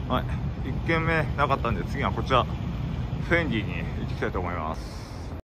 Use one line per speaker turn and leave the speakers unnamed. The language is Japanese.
はい、1軒目なかったんで次はこちらフェンディに行ってきたいと思います。